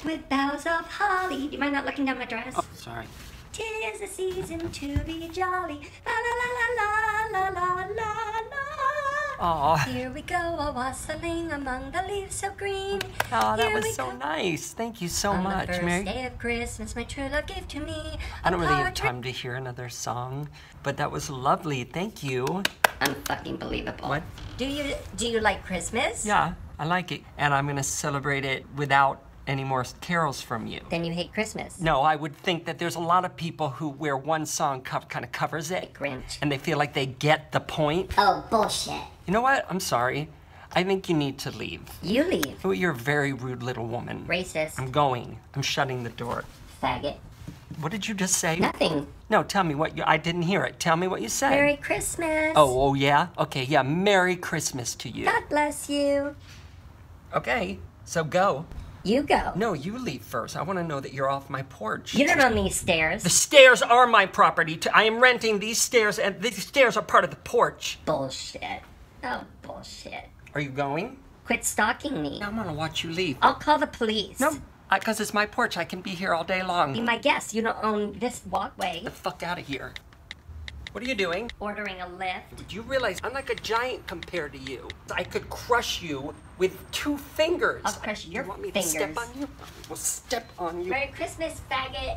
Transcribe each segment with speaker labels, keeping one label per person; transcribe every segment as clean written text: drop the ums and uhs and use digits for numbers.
Speaker 1: with boughs of holly. Do you mind not looking down my dress?
Speaker 2: Oh, sorry.
Speaker 1: 'Tis the season to be jolly. La la la la la la la la la.
Speaker 2: Aw.
Speaker 1: Here we go, a wassailing among the leaves so green.
Speaker 2: Oh, that
Speaker 1: Here
Speaker 2: was
Speaker 1: we
Speaker 2: so
Speaker 1: go.
Speaker 2: nice. Thank you so
Speaker 1: On
Speaker 2: much,
Speaker 1: the first
Speaker 2: Mary.
Speaker 1: day of Christmas, my true love gave to me.
Speaker 2: I don't really have time to hear another song, but that was lovely. Thank you.
Speaker 1: Unfucking believable.
Speaker 2: What?
Speaker 1: Do you like Christmas?
Speaker 2: Yeah, I like it. And I'm gonna celebrate it without any more carols from you.
Speaker 1: Then you hate Christmas.
Speaker 2: No, I would think that there's a lot of people who where one song kind of covers it.
Speaker 1: Grinch.
Speaker 2: And they feel like they get the point.
Speaker 1: Oh, bullshit.
Speaker 2: You know what? I'm sorry. I think you need to leave.
Speaker 1: You leave.
Speaker 2: Oh, you're a very rude little woman.
Speaker 1: Racist.
Speaker 2: I'm going. I'm shutting the door.
Speaker 1: Faggot.
Speaker 2: What did you just say?
Speaker 1: Nothing.
Speaker 2: No, tell me what you... I didn't hear it. Tell me what you said.
Speaker 1: Merry Christmas.
Speaker 2: Oh, yeah? Okay, yeah. Merry Christmas to you.
Speaker 1: God bless you.
Speaker 2: Okay, so go.
Speaker 1: You go.
Speaker 2: No, you leave first. I want to know that you're off my porch.
Speaker 1: You don't own these stairs.
Speaker 2: The stairs are my property. I am renting these stairs, and these stairs are part of the porch.
Speaker 1: Bullshit. Oh, bullshit.
Speaker 2: Are you going?
Speaker 1: Quit stalking me.
Speaker 2: I'm gonna watch you leave.
Speaker 1: I'll call the police.
Speaker 2: No, because it's my porch. I can be here all day long.
Speaker 1: Be my guest. You don't own this walkway.
Speaker 2: Get the fuck out of here. What are you doing?
Speaker 1: Ordering a lift.
Speaker 2: Did you realize I'm like a giant compared to you? I could crush you with 2 fingers.
Speaker 1: I'll crush your
Speaker 2: You want me
Speaker 1: fingers.
Speaker 2: to step on you? We'll step on you.
Speaker 1: Merry Christmas, faggot.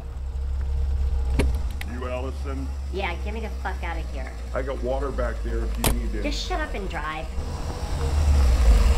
Speaker 3: You, Allison?
Speaker 1: Yeah, get me the fuck out of here.
Speaker 3: I got water back there if you need it.
Speaker 1: Just shut up and drive.